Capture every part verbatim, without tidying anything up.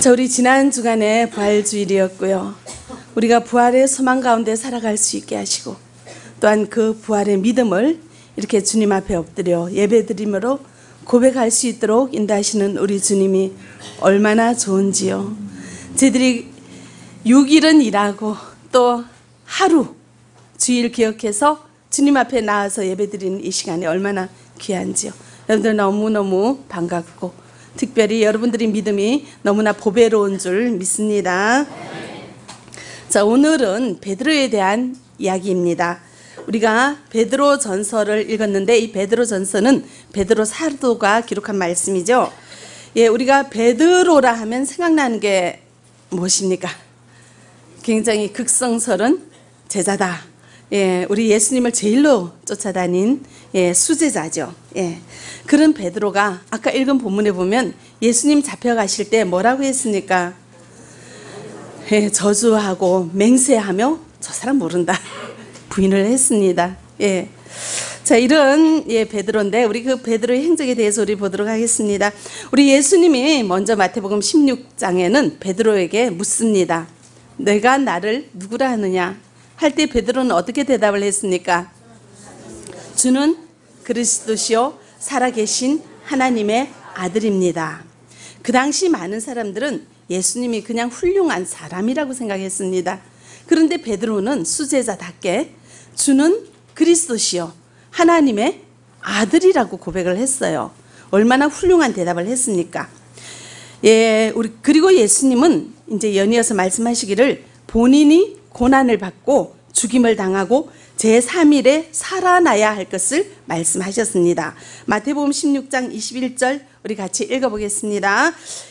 자, 우리 지난 주간에 부활주일이었고요. 우리가 부활의 소망 가운데 살아갈 수 있게 하시고 또한 그 부활의 믿음을 이렇게 주님 앞에 엎드려 예배드림으로 고백할 수 있도록 인도하시는 우리 주님이 얼마나 좋은지요. 저희들이 육 일은 일하고 또 하루 주일 기억해서 주님 앞에 나와서 예배드리는 이 시간이 얼마나 귀한지요. 여러분들 너무너무 반갑고 특별히 여러분들의 믿음이 너무나 보배로운 줄 믿습니다. 자, 오늘은 베드로에 대한 이야기입니다. 우리가 베드로 전서를 읽었는데 이 베드로 전서는 베드로 사도가 기록한 말씀이죠. 예, 우리가 베드로라 하면 생각나는 게 무엇입니까? 굉장히 극성스러운 제자다. 예, 우리 예수님을 제일로 쫓아다닌 예, 수제자죠. 예, 그런 베드로가 아까 읽은 본문에 보면 예수님 잡혀가실 때 뭐라고 했습니까? 예, 저주하고 맹세하며 저 사람 모른다 부인을 했습니다. 예, 자, 이런 예, 베드로인데 우리 그 베드로의 행적에 대해서 우리 보도록 하겠습니다. 우리 예수님이 먼저 마태복음 십육 장에는 베드로에게 묻습니다. 내가 나를 누구라 하느냐 할 때 베드로는 어떻게 대답을 했습니까? 주는 그리스도시요 살아계신 하나님의 아들입니다. 그 당시 많은 사람들은 예수님이 그냥 훌륭한 사람이라고 생각했습니다. 그런데 베드로는 수제자답게 주는 그리스도시요 하나님의 아들이라고 고백을 했어요. 얼마나 훌륭한 대답을 했습니까? 예, 우리 그리고 예수님은 이제 연이어서 말씀하시기를 본인이 고난을 받고 죽임을 당하고 제삼 일에 살아나야 할 것을 말씀하셨습니다. 마태복음 십육 장 이십일 절 우리 같이 읽어보겠습니다.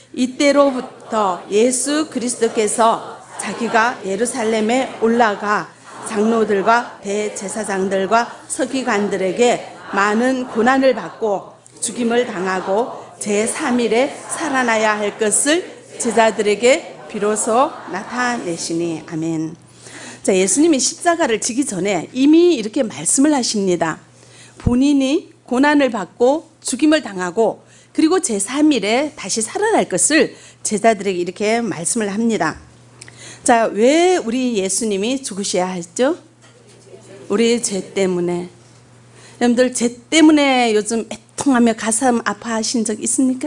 이때로부터 예수 그리스도께서 자기가 예루살렘에 올라가 장로들과 대제사장들과 서기관들에게 많은 고난을 받고 죽임을 당하고 제삼 일에 살아나야 할 것을 제자들에게 비로소 나타내시니. 아멘. 자, 예수님이 십자가를 지기 전에 이미 이렇게 말씀을 하십니다. 본인이 고난을 받고 죽임을 당하고 그리고 제삼 일에 다시 살아날 것을 제자들에게 이렇게 말씀을 합니다. 자, 왜 우리 예수님이 죽으셔야 했죠? 우리 죄 때문에. 여러분들 죄 때문에 요즘 애통하며 가슴 아파하신 적 있습니까?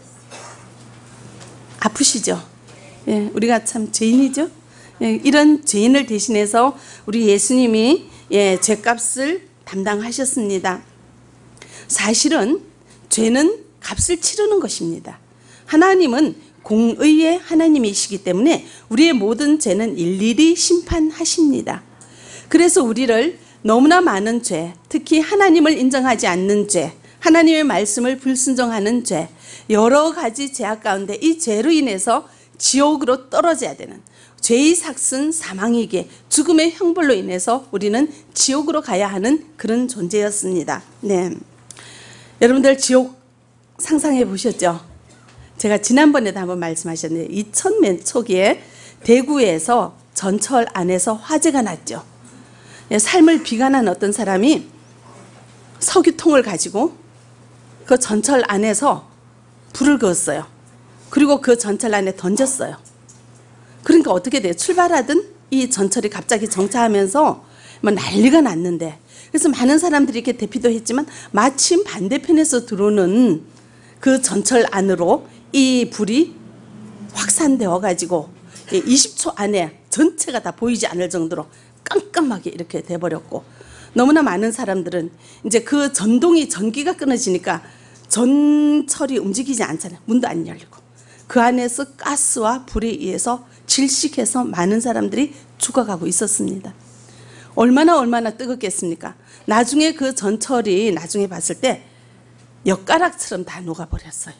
아프시죠? 예, 우리가 참 죄인이죠? 예, 이런 죄인을 대신해서 우리 예수님이 예, 죄값을 담당하셨습니다. 사실은 죄는 값을 치르는 것입니다. 하나님은 공의의 하나님이시기 때문에 우리의 모든 죄는 일일이 심판하십니다. 그래서 우리를 너무나 많은 죄, 특히 하나님을 인정하지 않는 죄, 하나님의 말씀을 불순종하는 죄, 여러 가지 죄악 가운데 이 죄로 인해서 지옥으로 떨어져야 되는 죄의 삭은 사망이기에 죽음의 형벌로 인해서 우리는 지옥으로 가야 하는 그런 존재였습니다. 네, 여러분들 지옥 상상해 보셨죠? 제가 지난번에도 한번 말씀하셨는데 이천 년 초기에 대구에서 전철 안에서 화재가 났죠. 삶을 비관한 어떤 사람이 석유통을 가지고 그 전철 안에서 불을 그었어요. 그리고 그 전철 안에 던졌어요. 그러니까 어떻게 돼요? 출발하던 이 전철이 갑자기 정차하면서 뭐 난리가 났는데, 그래서 많은 사람들이 이렇게 대피도 했지만 마침 반대편에서 들어오는 그 전철 안으로 이 불이 확산되어 가지고 이십 초 안에 전체가 다 보이지 않을 정도로 깜깜하게 이렇게 돼버렸고, 너무나 많은 사람들은 이제 그 전동이 전기가 끊어지니까 전철이 움직이지 않잖아요. 문도 안 열리고 그 안에서 가스와 불에 의해서 질식해서 많은 사람들이 죽어가고 있었습니다. 얼마나 얼마나 뜨겁겠습니까? 나중에 그 전철이 나중에 봤을 때 엿가락처럼 다 녹아버렸어요.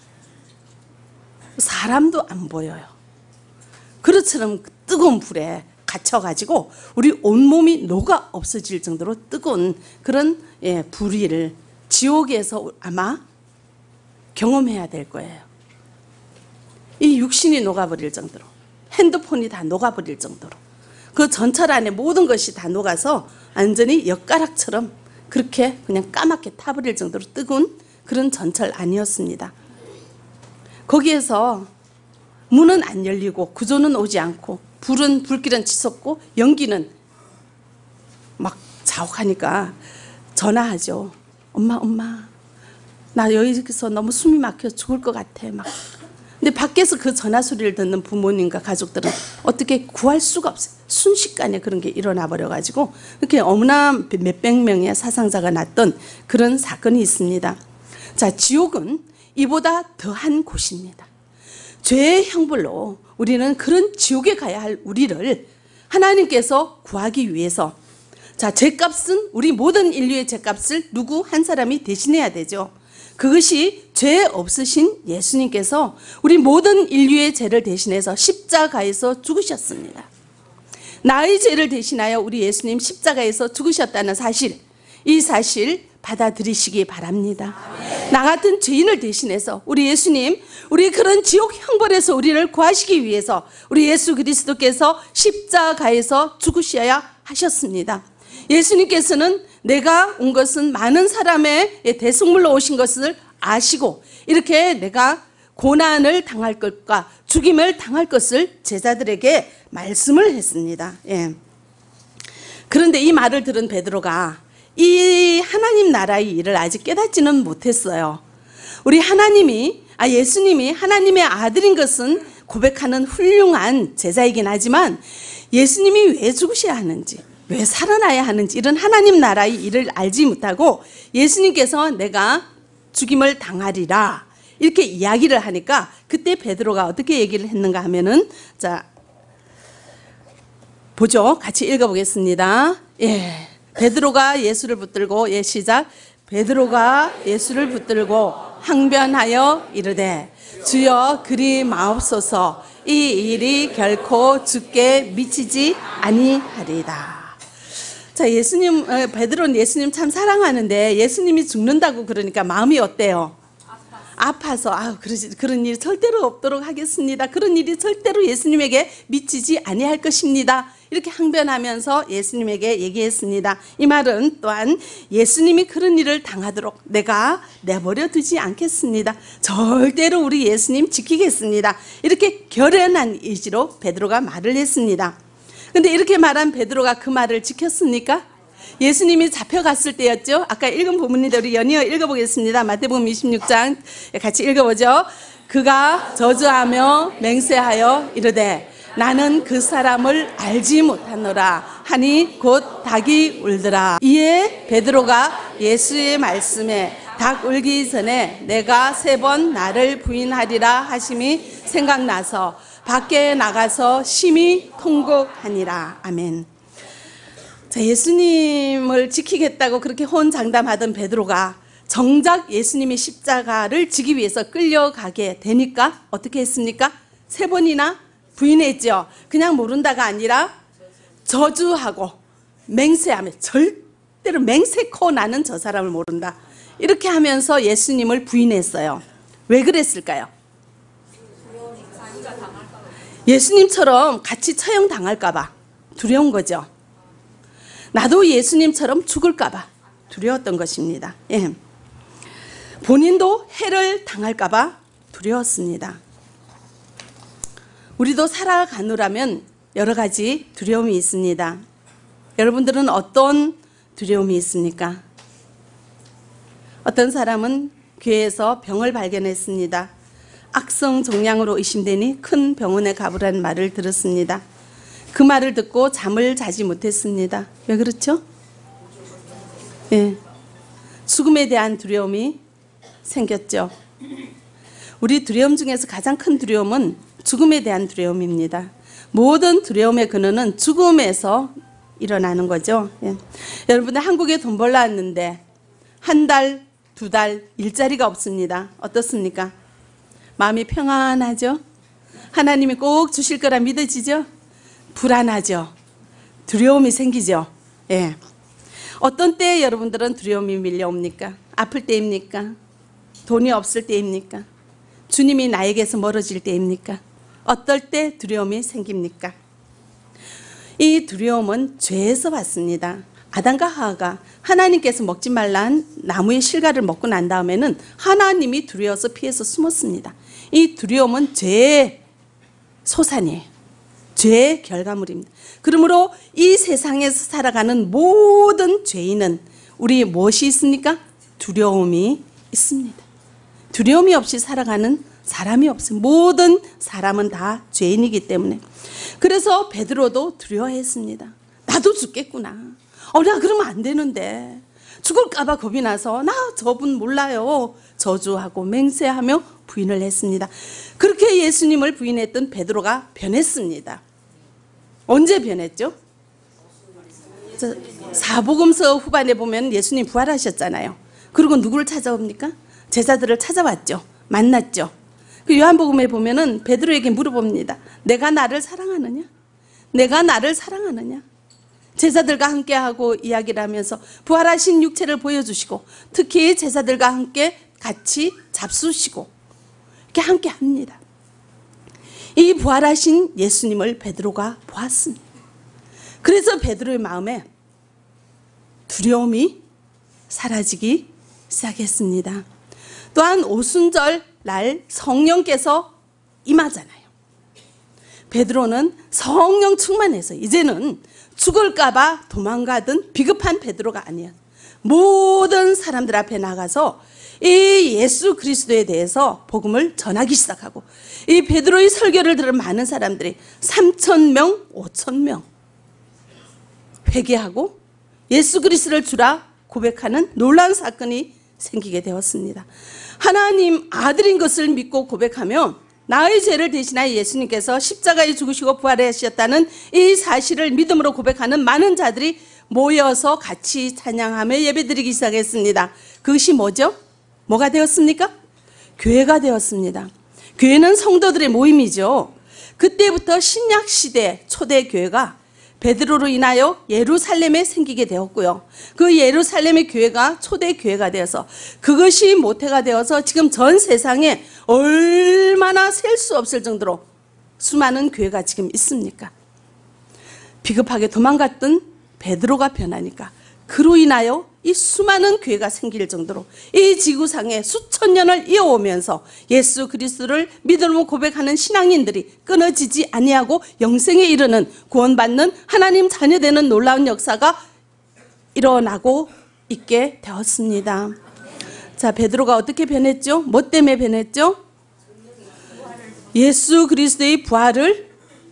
사람도 안 보여요. 그릇처럼 뜨거운 불에 갇혀가지고 우리 온몸이 녹아 없어질 정도로 뜨거운 그런 예, 불의를 지옥에서 아마 경험해야 될 거예요. 이 육신이 녹아버릴 정도로, 핸드폰이 다 녹아버릴 정도로, 그 전철 안에 모든 것이 다 녹아서 완전히 엿가락처럼 그렇게 그냥 까맣게 타버릴 정도로 뜨거운 그런 전철 안이었습니다. 거기에서 문은 안 열리고 구조는 오지 않고 불은 불길은 치솟고 연기는 막 자욱하니까 전화하죠. 엄마 엄마 나 여기서 너무 숨이 막혀 죽을 것 같아 막. 근데 밖에서 그 전화 소리를 듣는 부모님과 가족들은 어떻게 구할 수가 없어요. 순식간에 그런 게 일어나 버려가지고 이렇게 너무나 몇백 명의 사상자가 났던 그런 사건이 있습니다. 자, 지옥은 이보다 더한 곳입니다. 죄의 형벌로 우리는 그런 지옥에 가야 할 우리를 하나님께서 구하기 위해서, 자, 죄값은 우리 모든 인류의 죄값을 누구 한 사람이 대신해야 되죠. 그것이 죄 없으신 예수님께서 우리 모든 인류의 죄를 대신해서 십자가에서 죽으셨습니다. 나의 죄를 대신하여 우리 예수님 십자가에서 죽으셨다는 사실, 이 사실 받아들이시기 바랍니다. 나 같은 죄인을 대신해서 우리 예수님, 우리 그런 지옥 형벌에서 우리를 구하시기 위해서 우리 예수 그리스도께서 십자가에서 죽으셔야 하셨습니다. 예수님께서는 내가 온 것은 많은 사람의 대속물로 오신 것을 아시고 이렇게 내가 고난을 당할 것과 죽임을 당할 것을 제자들에게 말씀을 했습니다. 예. 그런데 이 말을 들은 베드로가 이 하나님 나라의 일을 아직 깨닫지는 못했어요. 우리 하나님이, 아, 예수님이 하나님의 아들인 것은 고백하는 훌륭한 제자이긴 하지만 예수님이 왜 죽으셔야 하는지, 왜 살아나야 하는지 이런 하나님 나라의 일을 알지 못하고 예수님께서 내가 죽임을 당하리라 이렇게 이야기를 하니까 그때 베드로가 어떻게 얘기를 했는가 하면은, 자, 보죠. 같이 읽어보겠습니다. 예. 베드로가 예수를 붙들고, 예, 시작. 베드로가 예수를 붙들고 항변하여 이르되 주여 그리 마옵소서, 이 일이 결코 주께 미치지 아니하리이다. 자, 예수님, 베드로는 예수님 참 사랑하는데 예수님이 죽는다고 그러니까 마음이 어때요? 아파서, 아, 그러지, 그런 일이 절대로 없도록 하겠습니다. 그런 일이 절대로 예수님에게 미치지 아니할 것입니다. 이렇게 항변하면서 예수님에게 얘기했습니다. 이 말은 또한 예수님이 그런 일을 당하도록 내가 내버려 두지 않겠습니다. 절대로 우리 예수님 지키겠습니다. 이렇게 결연한 의지로 베드로가 말을 했습니다. 근데 이렇게 말한 베드로가 그 말을 지켰습니까? 예수님이 잡혀갔을 때였죠. 아까 읽은 부분인데 우리 연이어 읽어보겠습니다. 마태복음 이십육 장 같이 읽어보죠. 그가 저주하며 맹세하여 이르되 나는 그 사람을 알지 못하노라 하니 곧 닭이 울더라. 이에 베드로가 예수의 말씀에 닭 울기 전에 내가 세 번 나를 부인하리라 하심이 생각나서 밖에 나가서 심히 통곡하니라. 아멘. 자, 예수님을 지키겠다고 그렇게 호언장담하던 베드로가 정작 예수님이 십자가를 지기 위해서 끌려가게 되니까 어떻게 했습니까? 세 번이나 부인했죠. 그냥 모른다가 아니라 저주하고 맹세하며, 절대로 맹세코 나는 저 사람을 모른다 이렇게 하면서 예수님을 부인했어요. 왜 그랬을까요? 예수님처럼 같이 처형당할까 봐 두려운 거죠. 나도 예수님처럼 죽을까 봐 두려웠던 것입니다. 예. 본인도 해를 당할까 봐 두려웠습니다. 우리도 살아가느라면 여러 가지 두려움이 있습니다. 여러분들은 어떤 두려움이 있습니까? 어떤 사람은 교회에서 병을 발견했습니다. 악성 종양으로 의심되니 큰 병원에 가보라는 말을 들었습니다. 그 말을 듣고 잠을 자지 못했습니다. 왜 그렇죠? 예. 죽음에 대한 두려움이 생겼죠. 우리 두려움 중에서 가장 큰 두려움은 죽음에 대한 두려움입니다. 모든 두려움의 근원은 죽음에서 일어나는 거죠. 예. 여러분들 한국에 돈 벌러 왔는데 한 달, 두 달 일자리가 없습니다. 어떻습니까? 마음이 평안하죠? 하나님이 꼭 주실 거라 믿어지죠? 불안하죠? 두려움이 생기죠? 예. 어떤 때에 여러분들은 두려움이 밀려옵니까? 아플 때입니까? 돈이 없을 때입니까? 주님이 나에게서 멀어질 때입니까? 어떨 때 두려움이 생깁니까? 이 두려움은 죄에서 왔습니다. 아담과 하와가 하나님께서 먹지 말란 나무의 실과를 먹고 난 다음에는 하나님이 두려워서 피해서 숨었습니다. 이 두려움은 죄의 소산이에요. 죄의 결과물입니다. 그러므로 이 세상에서 살아가는 모든 죄인은 우리 무엇이 있습니까? 두려움이 있습니다. 두려움이 없이 살아가는 사람이 없어요. 모든 사람은 다 죄인이기 때문에. 그래서 베드로도 두려워했습니다. 나도 죽겠구나. 어, 나 그러면 안 되는데. 죽을까 봐 겁이 나서 나 저분 몰라요. 저주하고 맹세하며 부인을 했습니다. 그렇게 예수님을 부인했던 베드로가 변했습니다. 언제 변했죠? 사복음서 후반에 보면 예수님 부활하셨잖아요. 그리고 누구를 찾아옵니까? 제자들을 찾아왔죠. 만났죠. 그 요한복음에 보면은 베드로에게 물어봅니다. 내가 나를 사랑하느냐? 내가 나를 사랑하느냐? 제자들과 함께하고 이야기를 하면서 부활하신 육체를 보여주시고 특히 제자들과 함께 같이 잡수시고 이렇게 함께 합니다. 이 부활하신 예수님을 베드로가 보았습니다. 그래서 베드로의 마음에 두려움이 사라지기 시작했습니다. 또한 오순절 날 성령께서 임하잖아요. 베드로는 성령 충만해서 이제는 죽을까 봐 도망가던 비급한 베드로가 아니야. 모든 사람들 앞에 나가서 이 예수 그리스도에 대해서 복음을 전하기 시작하고 이 베드로의 설교를 들은 많은 사람들이 삼천 명, 오천 명 회개하고 예수 그리스도를 주라 고백하는 놀라운 사건이 생기게 되었습니다. 하나님 아들인 것을 믿고 고백하면 나의 죄를 대신하여 예수님께서 십자가에 죽으시고 부활하셨다는 이 사실을 믿음으로 고백하는 많은 자들이 모여서 같이 찬양하며 예배드리기 시작했습니다. 그것이 뭐죠? 뭐가 되었습니까? 교회가 되었습니다. 교회는 성도들의 모임이죠. 그때부터 신약시대 초대교회가 베드로로 인하여 예루살렘에 생기게 되었고요. 그 예루살렘의 교회가 초대교회가 되어서 그것이 모태가 되어서 지금 전 세상에 얼마나 셀 수 없을 정도로 수많은 교회가 지금 있습니까? 비급하게 도망갔던 베드로가 변하니까 그로 인하여 이 수많은 교회가 생길 정도로 이 지구상에 수천 년을 이어오면서 예수 그리스도를 믿음으로 고백하는 신앙인들이 끊어지지 아니하고 영생에 이르는 구원받는 하나님 자녀되는 놀라운 역사가 일어나고 있게 되었습니다. 자, 베드로가 어떻게 변했죠? 뭐 때문에 변했죠? 예수 그리스도의 부활을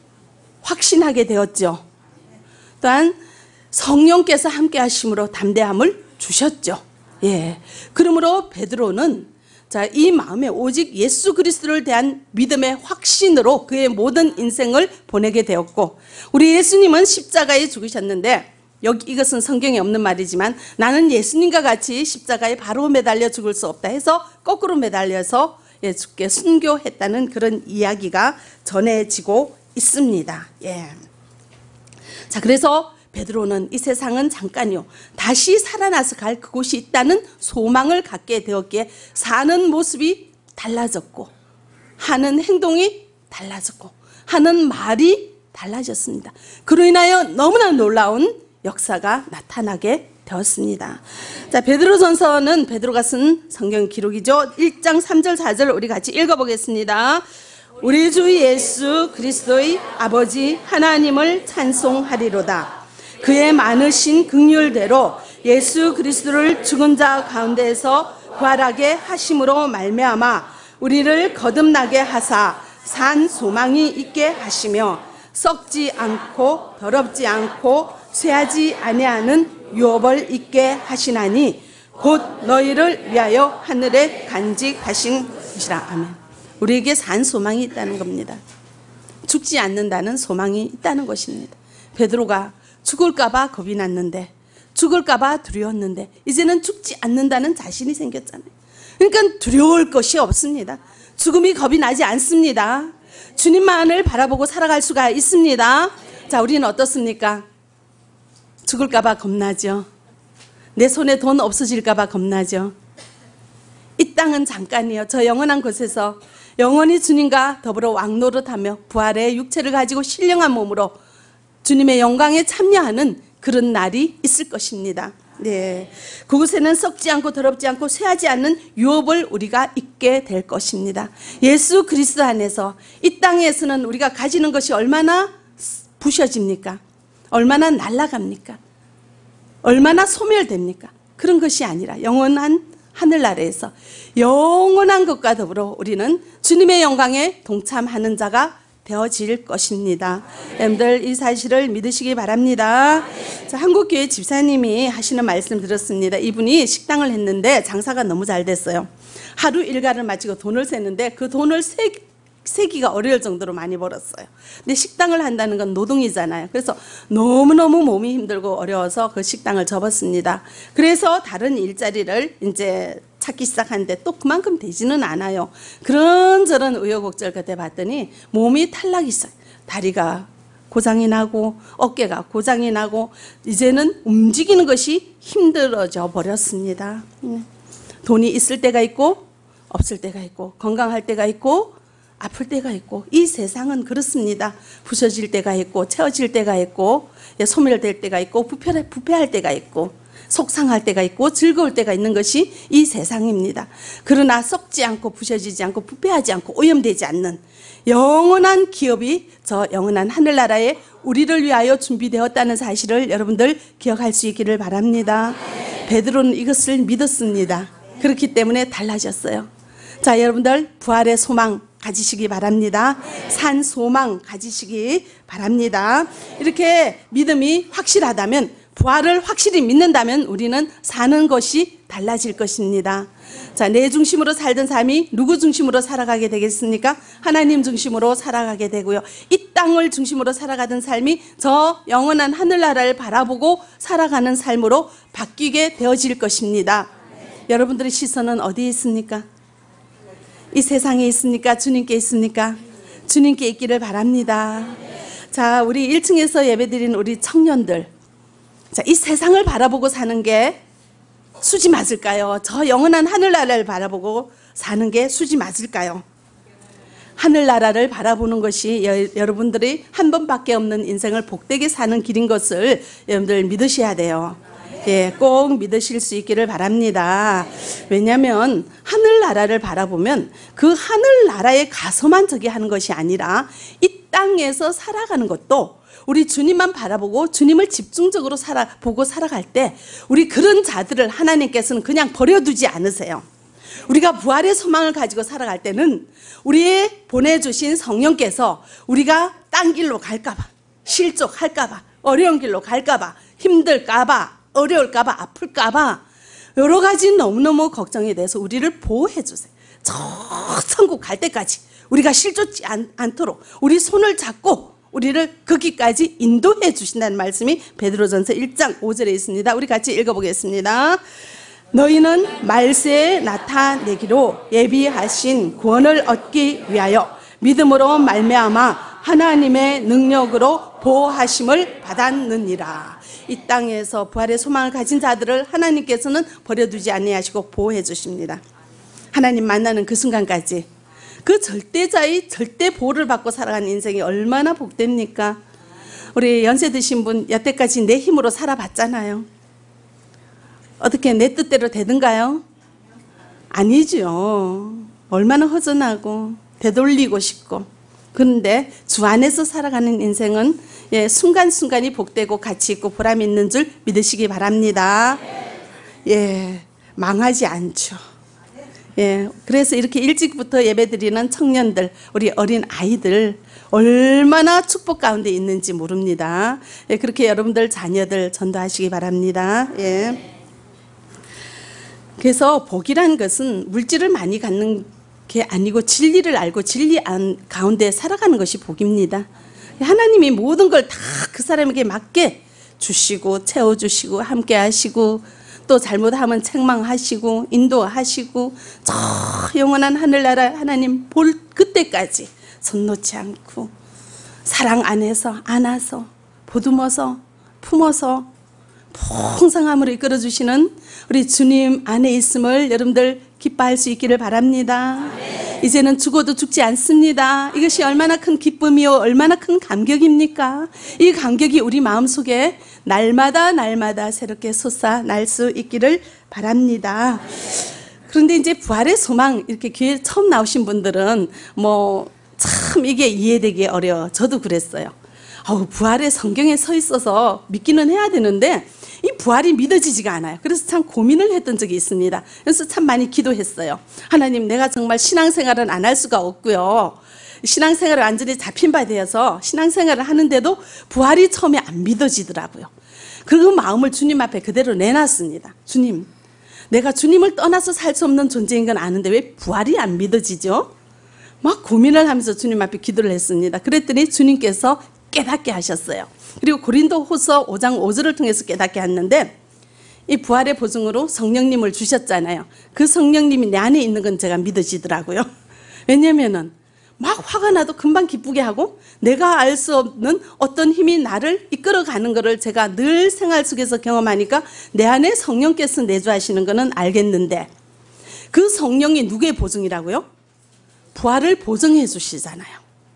확신하게 되었죠. 또한 성령께서 함께 하심으로 담대함을 주셨죠. 예. 그러므로 베드로는 자, 이 마음에 오직 예수 그리스도를 대한 믿음의 확신으로 그의 모든 인생을 보내게 되었고 우리 예수님은 십자가에 죽으셨는데 여기 이것은 성경에 없는 말이지만 나는 예수님과 같이 십자가에 바로 매달려 죽을 수 없다 해서 거꾸로 매달려서 예수께 순교했다는 그런 이야기가 전해지고 있습니다. 예. 자, 그래서 베드로는 이 세상은 잠깐이요 다시 살아나서 갈 그곳이 있다는 소망을 갖게 되었기에 사는 모습이 달라졌고 하는 행동이 달라졌고 하는 말이 달라졌습니다. 그로 인하여 너무나 놀라운 역사가 나타나게 되었습니다. 자, 베드로전서는 베드로가 쓴 성경 기록이죠. 일 장 삼 절 사 절 우리 같이 읽어보겠습니다. 우리 주 예수 그리스도의 아버지 하나님을 찬송하리로다. 그의 많으신 긍휼대로 예수 그리스도를 죽은 자 가운데에서 부활하게 하심으로 말미암아 우리를 거듭나게 하사 산 소망이 있게 하시며 썩지 않고 더럽지 않고 쇠하지 아니하는 유업을 있게 하시나니 곧 너희를 위하여 하늘에 간직하신 것이라. 아멘. 우리에게 산 소망이 있다는 겁니다. 죽지 않는다는 소망이 있다는 것입니다. 베드로가 죽을까 봐 겁이 났는데 죽을까 봐 두려웠는데 이제는 죽지 않는다는 자신이 생겼잖아요. 그러니까 두려울 것이 없습니다. 죽음이 겁이 나지 않습니다. 주님만을 바라보고 살아갈 수가 있습니다. 자, 우리는 어떻습니까? 죽을까 봐 겁나죠. 내 손에 돈 없어질까 봐 겁나죠. 이 땅은 잠깐이요. 저 영원한 곳에서 영원히 주님과 더불어 왕노릇하며 부활의 육체를 가지고 신령한 몸으로 주님의 영광에 참여하는 그런 날이 있을 것입니다. 네, 그곳에는 썩지 않고 더럽지 않고 쇠하지 않는 유업을 우리가 입게 될 것입니다. 예수 그리스도 안에서 이 땅에서는 우리가 가지는 것이 얼마나 부셔집니까? 얼마나 날아갑니까? 얼마나 소멸됩니까? 그런 것이 아니라 영원한 하늘나라에서 영원한 것과 더불어 우리는 주님의 영광에 동참하는 자가 되어질 것입니다. 여러분들 이 사실을 믿으시기 바랍니다. 자, 한국교회 집사님이 하시는 말씀 들었습니다. 이분이 식당을 했는데 장사가 너무 잘 됐어요. 하루 일과를 마치고 돈을 셌는데 그 돈을 세, 세기가 어려울 정도로 많이 벌었어요. 근데 식당을 한다는 건 노동이잖아요. 그래서 너무너무 몸이 힘들고 어려워서 그 식당을 접었습니다. 그래서 다른 일자리를 이제 찾기 시작하는데 또 그만큼 되지는 않아요. 그런저런 우여곡절 끝에 봤더니 몸이 탈락이 시작. 다리가 고장이 나고 어깨가 고장이 나고 이제는 움직이는 것이 힘들어져 버렸습니다. 돈이 있을 때가 있고 없을 때가 있고 건강할 때가 있고 아플 때가 있고 이 세상은 그렇습니다. 부서질 때가 있고 채워질 때가 있고 소멸될 때가 있고 부패, 부패할 때가 있고 속상할 때가 있고 즐거울 때가 있는 것이 이 세상입니다. 그러나 썩지 않고 부셔지지 않고 부패하지 않고 오염되지 않는 영원한 기업이 저 영원한 하늘나라에 우리를 위하여 준비되었다는 사실을 여러분들 기억할 수 있기를 바랍니다. 베드로는 이것을 믿었습니다. 그렇기 때문에 달라졌어요. 자, 여러분들 부활의 소망 가지시기 바랍니다. 산 소망 가지시기 바랍니다. 이렇게 믿음이 확실하다면 부활을 확실히 믿는다면 우리는 사는 것이 달라질 것입니다. 자, 내 중심으로 살던 삶이 누구 중심으로 살아가게 되겠습니까? 하나님 중심으로 살아가게 되고요. 이 땅을 중심으로 살아가던 삶이 저 영원한 하늘나라를 바라보고 살아가는 삶으로 바뀌게 되어질 것입니다. 여러분들의 시선은 어디에 있습니까? 이 세상에 있습니까? 주님께 있습니까? 주님께 있기를 바랍니다. 자, 우리 일 층에서 예배드린 우리 청년들, 자, 이 세상을 바라보고 사는 게 수지 맞을까요? 저 영원한 하늘나라를 바라보고 사는 게 수지 맞을까요? 하늘나라를 바라보는 것이 여, 여러분들이 한 번밖에 없는 인생을 복되게 사는 길인 것을 여러분들 믿으셔야 돼요. 예, 꼭 믿으실 수 있기를 바랍니다. 왜냐하면 하늘나라를 바라보면 그 하늘나라에 가서만 저기 하는 것이 아니라 이 땅에서 살아가는 것도 우리 주님만 바라보고 주님을 집중적으로 살아, 보고 살아갈 때 우리 그런 자들을 하나님께서는 그냥 버려두지 않으세요. 우리가 부활의 소망을 가지고 살아갈 때는 우리의 보내주신 성령께서 우리가 딴 길로 갈까봐, 실족할까봐, 어려운 길로 갈까봐, 힘들까봐, 어려울까봐, 아플까봐 여러 가지 너무너무 걱정이 돼서 우리를 보호해 주세요. 저 천국 갈 때까지 우리가 실족지 않, 않도록 우리 손을 잡고 우리를 거기까지 인도해 주신다는 말씀이 베드로전서 일 장 오 절에 있습니다. 우리 같이 읽어보겠습니다. 너희는 말세에 나타내기로 예비하신 구원을 얻기 위하여 믿음으로 말미암아 하나님의 능력으로 보호하심을 받았느니라. 이 땅에서 부활의 소망을 가진 자들을 하나님께서는 버려두지 아니하시고 보호해 주십니다. 하나님 만나는 그 순간까지 그 절대자의 절대 보호를 받고 살아가는 인생이 얼마나 복됩니까? 우리 연세 드신 분 여태까지 내 힘으로 살아봤잖아요. 어떻게 내 뜻대로 되든가요? 아니죠. 얼마나 허전하고 되돌리고 싶고. 그런데 주 안에서 살아가는 인생은 예, 순간순간이 복되고 가치 있고 보람 있는 줄 믿으시기 바랍니다. 예, 망하지 않죠. 예, 그래서 이렇게 일찍부터 예배드리는 청년들, 우리 어린 아이들 얼마나 축복 가운데 있는지 모릅니다. 예, 그렇게 여러분들 자녀들 전도하시기 바랍니다. 예. 그래서 복이란 것은 물질을 많이 갖는 게 아니고 진리를 알고 진리 안 가운데 살아가는 것이 복입니다. 하나님이 모든 걸 다 그 사람에게 맞게 주시고 채워주시고 함께 하시고 또 잘못하면 책망하시고 인도하시고 저 영원한 하늘나라 하나님 볼 그때까지 손 놓지 않고 사랑 안에서 안아서 보듬어서 품어서 풍성함으로 이끌어주시는 우리 주님 안에 있음을 여러분들 기뻐할 수 있기를 바랍니다. 이제는 죽어도 죽지 않습니다. 이것이 얼마나 큰 기쁨이요 얼마나 큰 감격입니까? 이 감격이 우리 마음속에 날마다 날마다 새롭게 솟아날 수 있기를 바랍니다. 그런데 이제 부활의 소망 이렇게 교회 처음 나오신 분들은 뭐 참 이게 이해되기 어려워. 저도 그랬어요. 아우, 부활의 성경에 서 있어서 믿기는 해야 되는데 이 부활이 믿어지지가 않아요. 그래서 참 고민을 했던 적이 있습니다. 그래서 참 많이 기도했어요. 하나님, 내가 정말 신앙생활은 안 할 수가 없고요. 신앙생활을 완전히 잡힌 바 되어서 신앙생활을 하는데도 부활이 처음에 안 믿어지더라고요. 그 마음을 주님 앞에 그대로 내놨습니다. 주님, 내가 주님을 떠나서 살 수 없는 존재인 건 아는데 왜 부활이 안 믿어지죠? 막 고민을 하면서 주님 앞에 기도를 했습니다. 그랬더니 주님께서 깨닫게 하셨어요. 그리고 고린도후서 오 장 오 절을 통해서 깨닫게 했는데 이 부활의 보증으로 성령님을 주셨잖아요. 그 성령님이 내 안에 있는 건 제가 믿어지더라고요. 왜냐면은 막 화가 나도 금방 기쁘게 하고 내가 알 수 없는 어떤 힘이 나를 이끌어가는 거를 제가 늘 생활 속에서 경험하니까 내 안에 성령께서 내주하시는 거는 알겠는데 그 성령이 누구의 보증이라고요? 부활을 보증해 주시잖아요.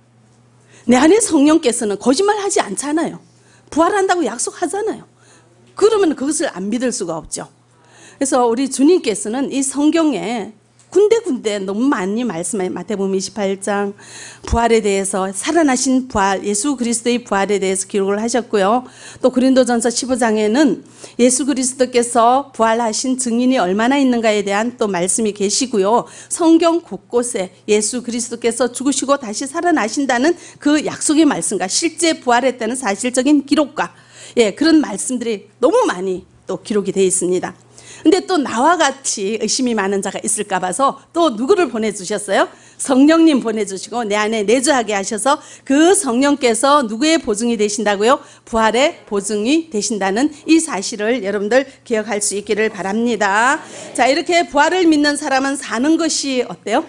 내 안에 성령께서는 거짓말하지 않잖아요. 부활한다고 약속하잖아요. 그러면 그것을 안 믿을 수가 없죠. 그래서 우리 주님께서는 이 성경에 군데군데 너무 많이 말씀해. 마태복음 이십팔 장 부활에 대해서 살아나신 부활, 예수 그리스도의 부활에 대해서 기록을 하셨고요. 또 고린도전서 십오 장에는 예수 그리스도께서 부활하신 증인이 얼마나 있는가에 대한 또 말씀이 계시고요. 성경 곳곳에 예수 그리스도께서 죽으시고 다시 살아나신다는 그 약속의 말씀과 실제 부활했다는 사실적인 기록과 예, 그런 말씀들이 너무 많이 또 기록이 되어 있습니다. 근데 또 나와 같이 의심이 많은 자가 있을까 봐서 또 누구를 보내주셨어요? 성령님 보내주시고 내 안에 내주하게 하셔서 그 성령께서 누구의 보증이 되신다고요? 부활의 보증이 되신다는 이 사실을 여러분들 기억할 수 있기를 바랍니다. 자, 이렇게 부활을 믿는 사람은 사는 것이 어때요?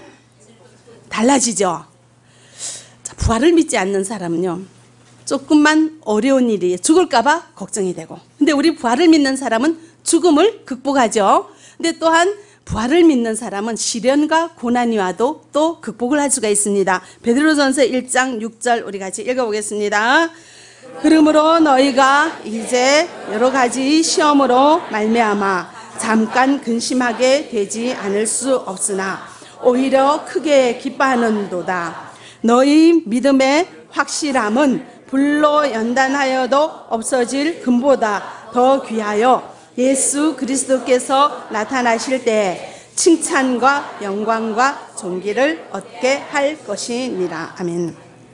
달라지죠. 자, 부활을 믿지 않는 사람은요, 조금만 어려운 일이 죽을까 봐 걱정이 되고, 근데 우리 부활을 믿는 사람은 죽음을 극복하죠. 근데 또한 부활을 믿는 사람은 시련과 고난이 와도 또 극복을 할 수가 있습니다. 베드로전서 일 장 육 절 우리 같이 읽어보겠습니다. 그러므로 너희가 이제 여러 가지 시험으로 말미암아 잠깐 근심하게 되지 않을 수 없으나 오히려 크게 기뻐하는도다. 너희 믿음의 확실함은 불로 연단하여도 없어질 금보다 더 귀하여 예수 그리스도께서 나타나실 때 칭찬과 영광과 존귀를 얻게 할 것이니라. 아멘.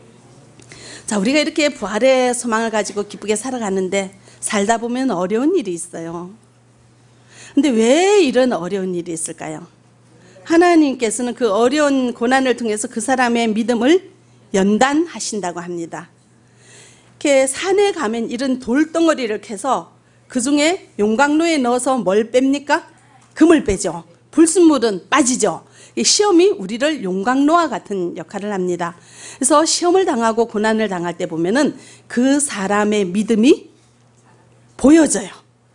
자, 우리가 이렇게 부활의 소망을 가지고 기쁘게 살아가는데 살다 보면 어려운 일이 있어요. 근데 왜 이런 어려운 일이 있을까요? 하나님께서는 그 어려운 고난을 통해서 그 사람의 믿음을 연단하신다고 합니다. 이렇게 산에 가면 이런 돌덩어리를 캐서 그 중에 용광로에 넣어서 뭘 뺍니까? 금을 빼죠. 불순물은 빠지죠. 시험이 우리를 용광로와 같은 역할을 합니다. 그래서 시험을 당하고 고난을 당할 때 보면은 그 사람의 믿음이 보여져요.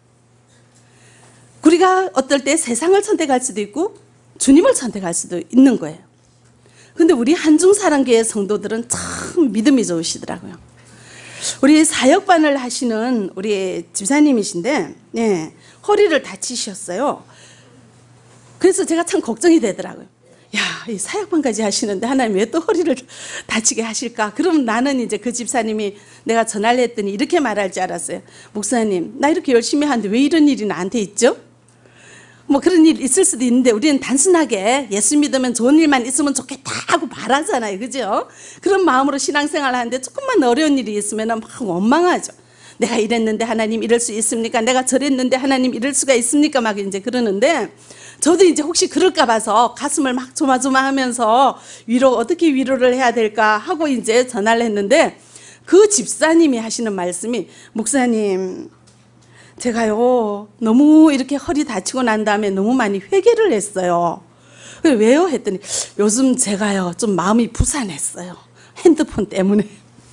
우리가 어떨 때 세상을 선택할 수도 있고 주님을 선택할 수도 있는 거예요. 근데 우리 한중사랑교회 성도들은 참 믿음이 좋으시더라고요. 우리 사역반을 하시는 우리 집사님이신데 네, 허리를 다치셨어요. 그래서 제가 참 걱정이 되더라고요. 야, 이 사역반까지 하시는데 하나님 왜 또 허리를 다치게 하실까? 그럼 나는 이제 그 집사님이 내가 전화를 했더니 이렇게 말할 줄 알았어요. 목사님, 나 이렇게 열심히 하는데 왜 이런 일이 나한테 있죠? 뭐 그런 일 있을 수도 있는데 우리는 단순하게 예수 믿으면 좋은 일만 있으면 좋겠다 하고 바라잖아요. 그죠? 그런 마음으로 신앙생활 하는데 조금만 어려운 일이 있으면 막 원망하죠. 내가 이랬는데 하나님 이럴 수 있습니까? 내가 저랬는데 하나님 이럴 수가 있습니까? 막 이제 그러는데 저도 이제 혹시 그럴까 봐서 가슴을 막 조마조마하면서 위로 어떻게 위로를 해야 될까 하고 이제 전화를 했는데 그 집사님이 하시는 말씀이 목사님 제가요 너무 이렇게 허리 다치고 난 다음에 너무 많이 회개를 했어요. 왜요? 했더니 요즘 제가요 좀 마음이 부산했어요. 핸드폰 때문에.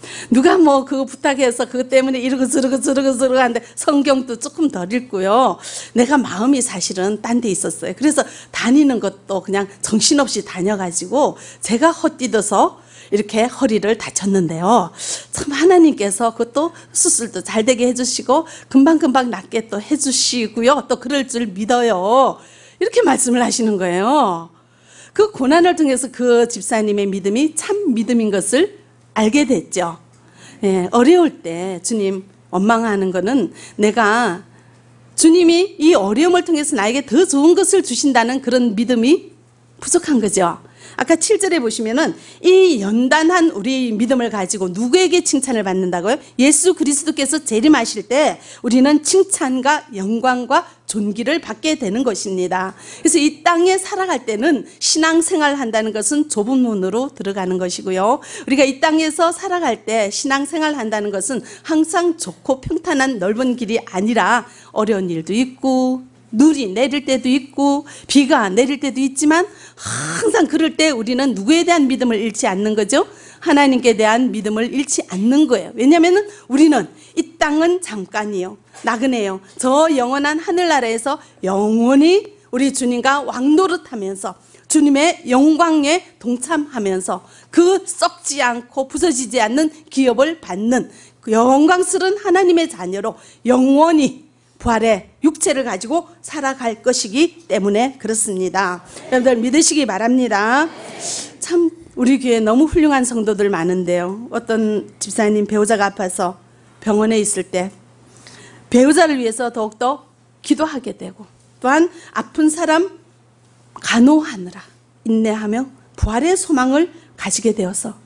누가 뭐 그거 부탁해서 그것 때문에 이러고 저러고 저러고 저러고 하는데 성경도 조금 덜 읽고요. 내가 마음이 사실은 딴 데 있었어요. 그래서 다니는 것도 그냥 정신없이 다녀가지고 제가 헛디뎌서 이렇게 허리를 다쳤는데요. 참 하나님께서 그것도 수술도 잘 되게 해주시고 금방금방 낫게 또 해주시고요. 또 그럴 줄 믿어요. 이렇게 말씀을 하시는 거예요. 그 고난을 통해서 그 집사님의 믿음이 참 믿음인 것을 알게 됐죠. 예, 어려울 때 주님 원망하는 거는 내가 주님이 이 어려움을 통해서 나에게 더 좋은 것을 주신다는 그런 믿음이 부족한 거죠. 아까 칠 절에 보시면은 이 연단한 우리 믿음을 가지고 누구에게 칭찬을 받는다고요? 예수 그리스도께서 재림하실 때 우리는 칭찬과 영광과 존귀를 받게 되는 것입니다. 그래서 이 땅에 살아갈 때는 신앙생활을 한다는 것은 좁은 문으로 들어가는 것이고요. 우리가 이 땅에서 살아갈 때 신앙생활을 한다는 것은 항상 좋고 평탄한 넓은 길이 아니라 어려운 일도 있고 눈이 내릴 때도 있고 비가 내릴 때도 있지만 항상 그럴 때 우리는 누구에 대한 믿음을 잃지 않는 거죠? 하나님께 대한 믿음을 잃지 않는 거예요. 왜냐하면 우리는 이 땅은 잠깐이요, 나그네요. 저 영원한 하늘나라에서 영원히 우리 주님과 왕노릇하면서 주님의 영광에 동참하면서 그 썩지 않고 부서지지 않는 기업을 받는 그 영광스러운 하나님의 자녀로 영원히 부활의 육체를 가지고 살아갈 것이기 때문에 그렇습니다. 여러분들 믿으시기 바랍니다. 참 우리 교회에 너무 훌륭한 성도들 많은데요. 어떤 집사님 배우자가 아파서 병원에 있을 때 배우자를 위해서 더욱더 기도하게 되고 또한 아픈 사람 간호하느라 인내하며 부활의 소망을 가지게 되어서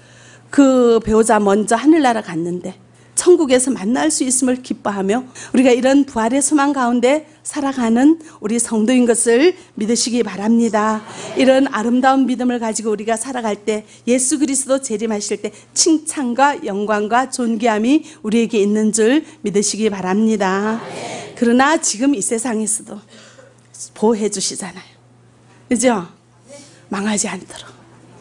그 배우자 먼저 하늘나라 갔는데 천국에서 만날 수 있음을 기뻐하며 우리가 이런 부활의 소망 가운데 살아가는 우리 성도인 것을 믿으시기 바랍니다. 이런 아름다운 믿음을 가지고 우리가 살아갈 때 예수 그리스도 재림하실 때 칭찬과 영광과 존귀함이 우리에게 있는 줄 믿으시기 바랍니다. 그러나 지금 이 세상에서도 보호해 주시잖아요. 그죠? 망하지 않도록,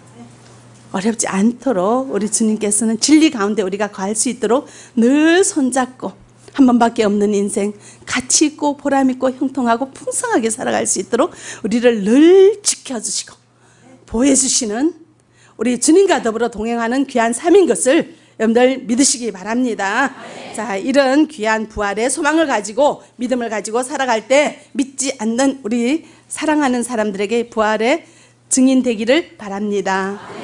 어렵지 않도록 우리 주님께서는 진리 가운데 우리가 거할 수 있도록 늘 손잡고 한 번밖에 없는 인생 가치 있고 보람 있고 형통하고 풍성하게 살아갈 수 있도록 우리를 늘 지켜주시고 보호해주시는 우리 주님과 더불어 동행하는 귀한 삶인 것을 여러분들 믿으시기 바랍니다. 자, 이런 귀한 부활의 소망을 가지고 믿음을 가지고 살아갈 때 믿지 않는 우리 사랑하는 사람들에게 부활의 증인 되기를 바랍니다.